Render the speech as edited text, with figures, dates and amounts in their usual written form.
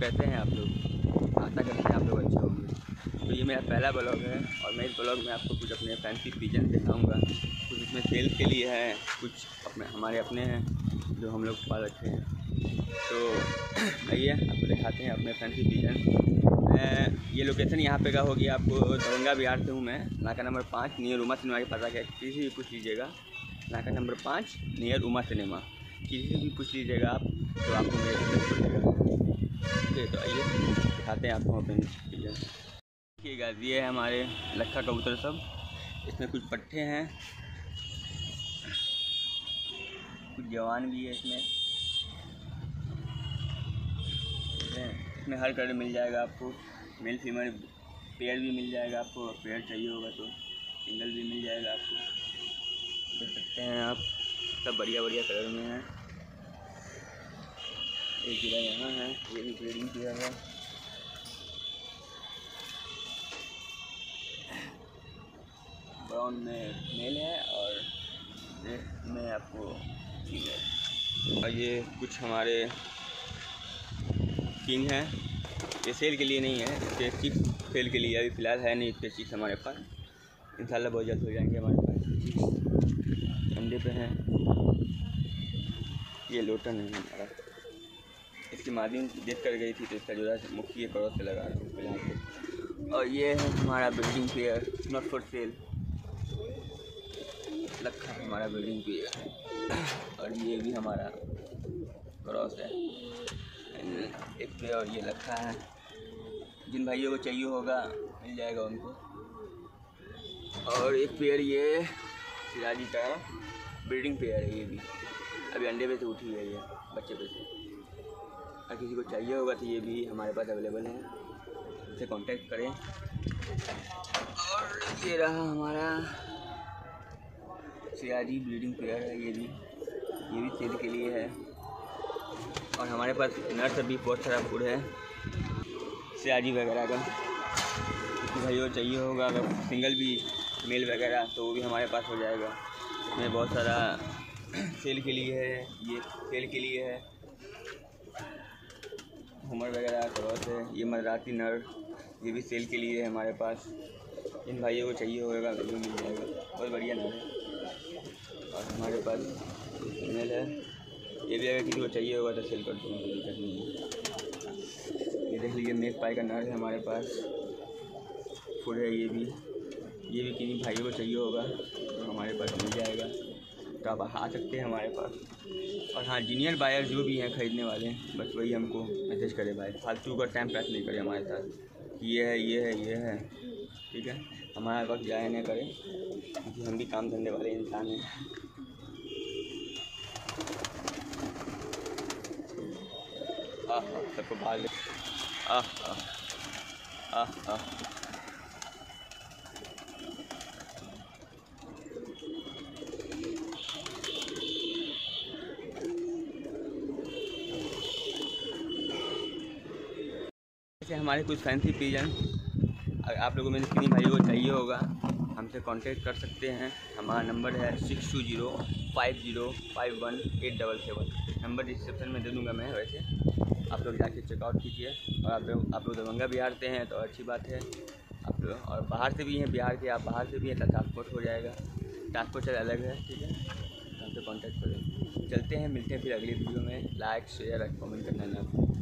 कैसे हैं आप लोग? आशा करते हैं आप लोग अच्छे होंगे। तो ये मेरा पहला ब्लॉग है और मैं इस ब्लॉग में आपको कुछ अपने फैंसी पिजन दिखाऊंगा। कुछ इसमें सेल के लिए है, कुछ हमारे अपने हैं जो हम लोग पाल रखे हैं। तो आइए आपको दिखाते हैं अपने फैंसी पिजन। ये लोकेशन यहाँ पे का होगी आपको दरभंगा बिहार से हूँ मैं। नाका नंबर 5 नियर उमा सिनेमा के पता क्या किसी भी पूछ लीजिएगा। नाका नंबर 5 नियर उमा सिनेमा किसी से भी पूछ लीजिएगा आप तो आपको मेरे को मिल पड़ेगा। ठीक, तो आइए दिखाते हैं आपको अपने पिजन। देखिएगा ये है हमारे लक्खा कबूतर सब। इसमें कुछ पट्ठे हैं, कुछ जवान भी है इसमें हर कलर मिल जाएगा आपको। मेल फीमेल पेयर भी मिल जाएगा आपको, पेयर चाहिए होगा तो सिंगल भी मिल जाएगा आपको। देख सकते हैं आप सब बढ़िया बढ़िया कलर में है। एक गिरा यहाँ है, ये भी ब्रीडिंग किया है। ब्राउन में मेल है और रेड में आपको फीमेल। और ये कुछ हमारे किंग हैं, ये सेल के लिए नहीं है, इसके चिक्स सेल के लिए अभी फ़िलहाल है नहीं। इसके चिक्स हमारे पास इंशाल्लाह बहुत जल्द हो जाएंगे हमारे पास। अंडे पे हैं। ये लोटन है हमारा, इसकी मादी देख कर गई थी तो इसका जोड़ा मुखी के क्रॉस से लगा रहा हूँ फिलहाल। और ये है हमारा breeding pair, not for sale. Lakkha हमारा ब्रीडिंग पेयर है और ये भी हमारा क्रॉस है एक पे। और ये लक्खा है, जिन भाइयों को चाहिए होगा मिल जाएगा उनको। और एक पेयर ये सिराजी का ब्रीडिंग पेयर है, ये भी अभी अंडे पे से उठी है, ये बच्चे पे से। अगर किसी को चाहिए होगा तो ये भी हमारे पास अवेलेबल है, उससे कांटेक्ट करें। और ये रहा हमारा सिराजी ब्रीडिंग पेयर है, ये भी सेल के लिए है। और हमारे पास नर्स भी बहुत सारा फूड है सिराजी वगैरह का। किसी भाइयों को चाहिए होगा अगर सिंगल भी मेल वगैरह तो वो भी हमारे पास हो जाएगा। इसमें बहुत सारा सेल के लिए है, ये सेल के लिए है। घूमर वगैरह क्रॉस है, ये मदराती नर, ये भी सेल के लिए है हमारे पास। इन भाइयों को चाहिए होगा वो भी मिल जाएगा, बहुत बढ़िया नर है। और हमारे पास फीमेल है, ये भी अगर किसी को चाहिए होगा तो सेल कर दूँगा, कोई दिक्कत नहीं है। ये देख लीजिए मेक पाई का नर है हमारे पास, फुल है। ये भी किन्हीं भाइयों को चाहिए होगा तो हमारे पास मिल जाएगा, तो आप आ सकते हैं हमारे पास। और हाँ, जूनियर बायर जो भी हैं ख़रीदने वाले हैं बस वही हमको मैसेज करें भाई, फालतू का टाइम पास नहीं करें हमारे साथ। ये है ठीक है, हमारे वक्त जाया नहीं करें क्योंकि हम भी काम धंधे वाले इंसान हैं। सबको भाग ऐसे हमारे कुछ फैंसी पिजन। अगर आप लोगों में से किन्हीं भाइयों को चाहिए होगा हमसे कांटेक्ट कर सकते हैं। हमारा नंबर है 6205051877। नंबर डिस्क्रिप्शन में दे दूँगा मैं, वैसे आप लोग जाके चेकआउट कीजिए। और आप लोग दरभंगा बिहार से हैं तो अच्छी बात है। आप लोग और बाहर से भी हैं, बिहार के आप बाहर से भी हैं तो ट्रांसपोर्ट हो जाएगा, ट्रांसपोर्ट चार्ज अलग है, ठीक है। हमसे कांटेक्ट करें। चलते हैं, मिलते हैं फिर अगली वीडियो में। लाइक शेयर और कमेंट करना ना।